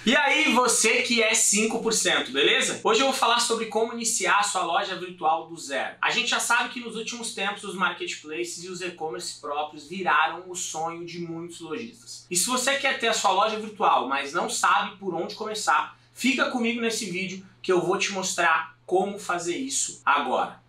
E aí, você que é 5%, beleza? Hoje eu vou falar sobre como iniciar a sua loja virtual do zero. A gente já sabe que nos últimos tempos os marketplaces e os e-commerce próprios viraram o sonho de muitos lojistas. E se você quer ter a sua loja virtual, mas não sabe por onde começar, fica comigo nesse vídeo que eu vou te mostrar como fazer isso agora.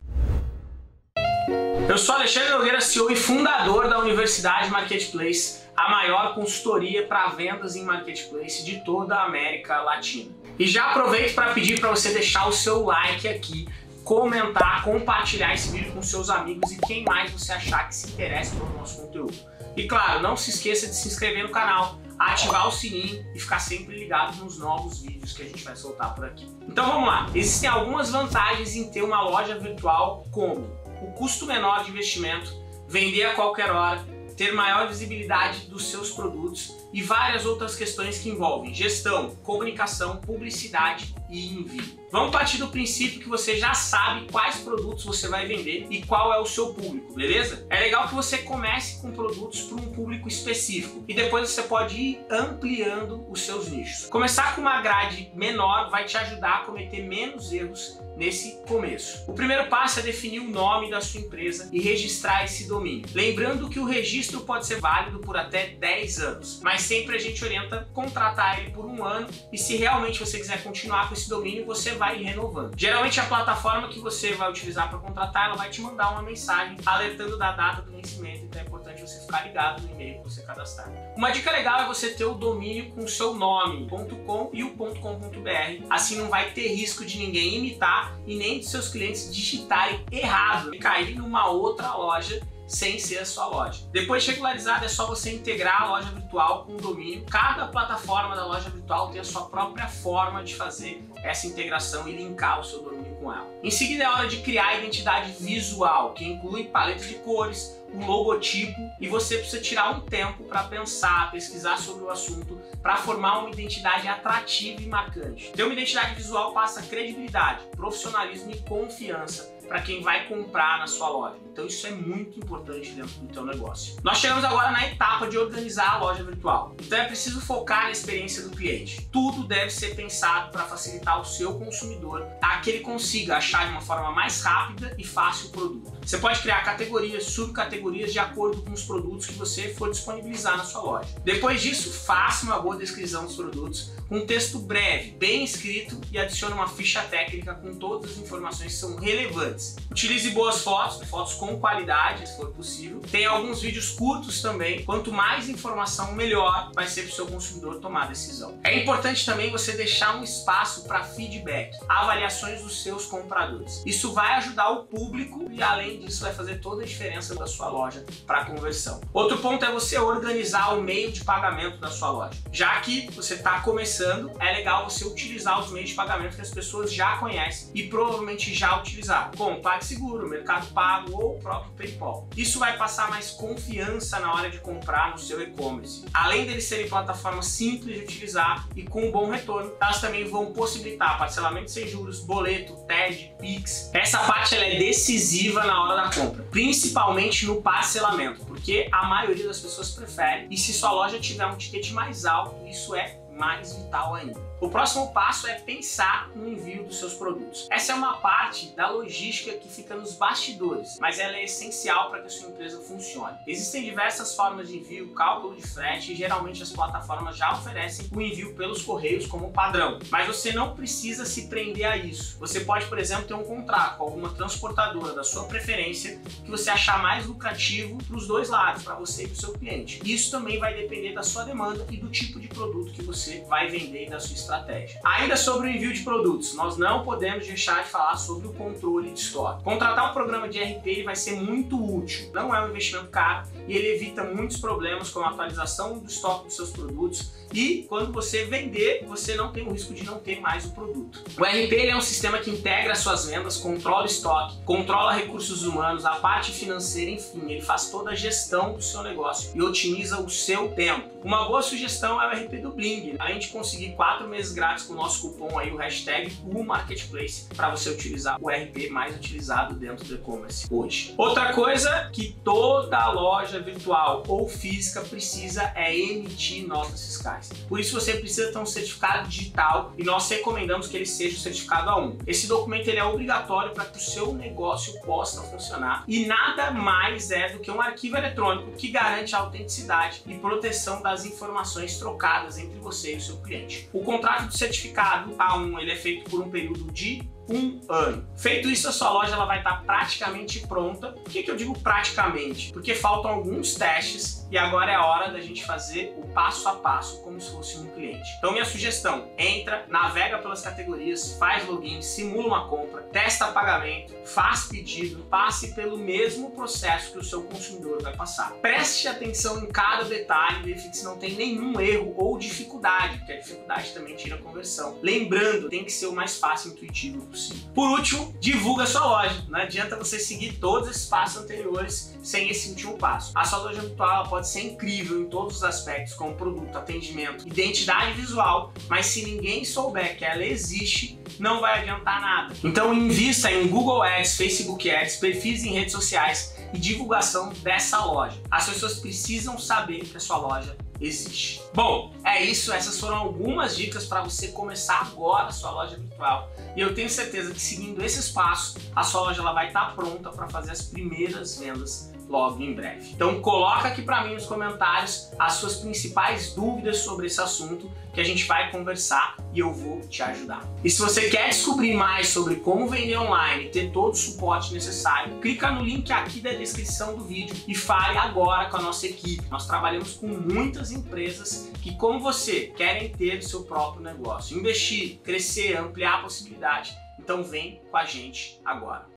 Eu sou Alexandre Nogueira, CEO e fundador da Universidade Marketplace, a maior consultoria para vendas em marketplace de toda a América Latina. E já aproveito para pedir para você deixar o seu like aqui, comentar, compartilhar esse vídeo com seus amigos e quem mais você achar que se interessa pelo nosso conteúdo. E claro, não se esqueça de se inscrever no canal, ativar o sininho e ficar sempre ligado nos novos vídeos que a gente vai soltar por aqui. Então vamos lá, existem algumas vantagens em ter uma loja virtual, como o custo menor de investimento, vender a qualquer hora, ter maior visibilidade dos seus produtos e várias outras questões que envolvem gestão, comunicação, publicidade e envio. Vamos partir do princípio que você já sabe quais produtos você vai vender e qual é o seu público, beleza? É legal que você comece com produtos para um público específico e depois você pode ir ampliando os seus nichos. Começar com uma grade menor vai te ajudar a cometer menos erros nesse começo. O primeiro passo é definir o nome da sua empresa e registrar esse domínio. Lembrando que o registro pode ser válido por até 10 anos, mas sempre a gente orienta contratar ele por um ano e se realmente você quiser continuar com esse domínio, você vai renovando. Geralmente a plataforma que você vai utilizar para contratar, ela vai te mandar uma mensagem alertando da data do vencimento, então é importante você ficar ligado no e-mail que você cadastrar. Uma dica legal é você ter o domínio com o seu nome, .com e o .com.br, assim não vai ter risco de ninguém imitar e nem de seus clientes digitarem errado e cair numa outra loja sem ser a sua loja. Depois de regularizado, é só você integrar a loja virtual com o domínio. Cada plataforma da loja virtual tem a sua própria forma de fazer essa integração e linkar o seu domínio com ela. Em seguida é hora de criar a identidade visual, que inclui paleta de cores, um logotipo, e você precisa tirar um tempo para pensar, pesquisar sobre o assunto, para formar uma identidade atrativa e marcante. Ter uma identidade visual passa credibilidade, profissionalismo e confiança para quem vai comprar na sua loja. Então isso é muito importante dentro do teu negócio. Nós chegamos agora na etapa de organizar a loja virtual. Então é preciso focar na experiência do cliente. Tudo deve ser pensado para facilitar o seu consumidor a que ele consiga achar de uma forma mais rápida e fácil o produto. Você pode criar categorias, subcategorias de acordo com os produtos que você for disponibilizar na sua loja. Depois disso, faça uma boa descrição dos produtos, com um texto breve, bem escrito e adicione uma ficha técnica com todas as informações que são relevantes. Utilize boas fotos, fotos com qualidade, se for possível. Tem alguns vídeos curtos também. Quanto mais informação, melhor vai ser para o seu consumidor tomar a decisão. É importante também você deixar um espaço para feedback, avaliações dos seus compradores. Isso vai ajudar o público e, além disso, vai fazer toda a diferença da sua loja para a conversão. Outro ponto é você organizar o meio de pagamento da sua loja. Já que você está começando, é legal você utilizar os meios de pagamento que as pessoas já conhecem e provavelmente já utilizaram, como PagSeguro, Mercado Pago ou o próprio PayPal. Isso vai passar mais confiança na hora de comprar no seu e-commerce. Além deles serem plataformas simples de utilizar e com um bom retorno, elas também vão possibilitar parcelamento sem juros, boleto, TED, Pix. Essa parte ela é decisiva na hora da compra, principalmente no parcelamento, porque a maioria das pessoas prefere, e se sua loja tiver um ticket mais alto, isso é mais vital ainda. O próximo passo é pensar no envio dos seus produtos. Essa é uma parte da logística que fica nos bastidores, mas ela é essencial para que a sua empresa funcione. Existem diversas formas de envio, cálculo de frete, e geralmente as plataformas já oferecem o envio pelos correios como padrão, mas você não precisa se prender a isso. Você pode, por exemplo, ter um contrato com alguma transportadora da sua preferência que você achar mais lucrativo para os dois lados, para você e para o seu cliente. Isso também vai depender da sua demanda e do tipo de produto que você vai vender e da sua estratégia. Ainda sobre o envio de produtos, nós não podemos deixar de falar sobre o controle de estoque. Contratar um programa de ERP ele vai ser muito útil, não é um investimento caro e ele evita muitos problemas como a atualização do estoque dos seus produtos e quando você vender, você não tem o risco de não ter mais o produto. O ERP ele é um sistema que integra suas vendas, controla o estoque, controla recursos humanos, a parte financeira, enfim, ele faz toda a gestão do seu negócio e otimiza o seu tempo. Uma boa sugestão é o ERP do Bling. além de conseguir 4 meses grátis com o nosso cupom aí, o hashtag #Marketplace, para você utilizar o RP mais utilizado dentro do e-commerce hoje. Outra coisa que toda loja virtual ou física precisa é emitir notas fiscais. Por isso você precisa ter um certificado digital e nós recomendamos que ele seja o certificado A1. Esse documento ele é obrigatório para que o seu negócio possa funcionar e nada mais é do que um arquivo eletrônico que garante a autenticidade e proteção das informações trocadas entre você e o seu cliente. O contrato do certificado A1 ele é feito por um período de 1 ano. Feito isso, a sua loja ela vai estar praticamente pronta. Por que eu digo praticamente? Porque faltam alguns testes e agora é a hora da gente fazer o passo a passo como se fosse um cliente. Então minha sugestão, entra, navega pelas categorias, faz login, simula uma compra, testa pagamento, faz pedido, passe pelo mesmo processo que o seu consumidor vai passar. Preste atenção em cada detalhe, verifique se não tem nenhum erro ou dificuldade, porque a dificuldade também tira a conversão. Lembrando, tem que ser o mais fácil e intuitivo possível. Por último, divulga a sua loja. Não adianta você seguir todos esses passos anteriores sem esse último passo. A sua loja virtual pode ser incrível em todos os aspectos, como produto, atendimento, identidade visual, mas se ninguém souber que ela existe, não vai adiantar nada. Então invista em Google Ads, Facebook Ads, perfis em redes sociais e divulgação dessa loja. As pessoas precisam saber que a sua loja existe. Bom, é isso. Essas foram algumas dicas para você começar agora a sua loja virtual. E eu tenho certeza que seguindo esses passos, a sua loja ela vai estar pronta para fazer as primeiras vendas logo em breve. Então coloca aqui para mim nos comentários as suas principais dúvidas sobre esse assunto que a gente vai conversar e eu vou te ajudar. E se você quer descobrir mais sobre como vender online e ter todo o suporte necessário, clica no link aqui da descrição do vídeo e fale agora com a nossa equipe. Nós trabalhamos com muitas empresas que, como você, querem ter o seu próprio negócio, investir, crescer, ampliar a possibilidade. Então vem com a gente agora.